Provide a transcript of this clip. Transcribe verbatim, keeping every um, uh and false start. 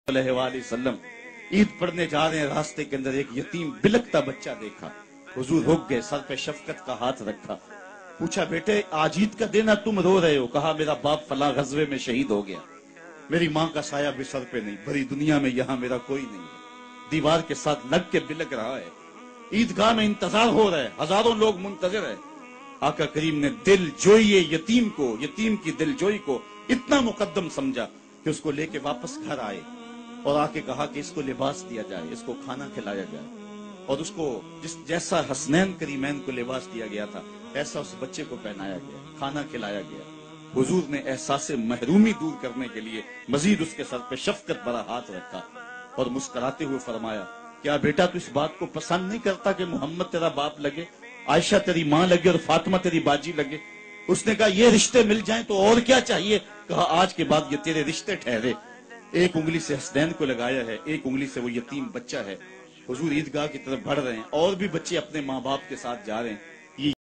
علیہ وآلہ وسلم عید پڑھنے جا رہے ہیں، راستے کے اندر ایک یتیم بلکتا بچہ دیکھا، حضور رک گئے، سر پہ شفقت کا ہاتھ رکھا، پوچھا بیٹے آج عید کا دن ہے تم رو رہے ہو؟ کہا میرا باپ فلاں غزوے میں شہید ہو گیا، میری ماں کا سایہ بھی سر پہ نہیں، بھری دنیا میں یہاں میرا کوئی نہیں ہے، دیوار کے ساتھ لگ کے بلک رہا ہے، عیدگاہ میں انتظار ہو رہا ہے، ہزاروں لوگ منتظر ہیں۔ آقا کریم نے دل جوئی یتیم کو، یتیم کی دل جوئی کو اتنا مقدم سمجھا کہ اس کو لے کے واپس گھر آئے اور آ کے کہا کہ اس کو لباس دیا جائے، اس کو کھانا کھلایا جائے، اور اس کو جس جیسا حسنین کریمین کو لباس دیا گیا تھا ایسا اس بچے کو پہنایا گیا، کھانا کھلایا گیا۔ حضور نے احساس محرومی دور کرنے کے لیے مزید اس کے سر پہ شفقت بھرا ہاتھ رکھا اور مسکراتے ہوئے فرمایا کیا بیٹا تو اس بات کو پسند نہیں کرتا کہ محمد تیرا باپ لگے، عائشہ تیری ماں لگے اور فاطمہ تیری باجی لگے؟ اس نے کہا یہ رشتے مل جائیں تو اور کیا چاہیے؟ کہا آج کے بعد یہ تیرے رشتے ٹھہرے۔ ایک انگلی سے حسنین کو لگایا ہے، ایک انگلی سے وہ یتیم بچہ ہے۔ حضور عیدگاہ کی طرف بڑھ رہے ہیں، اور بھی بچے اپنے ماں باپ کے ساتھ جا رہے ہیں۔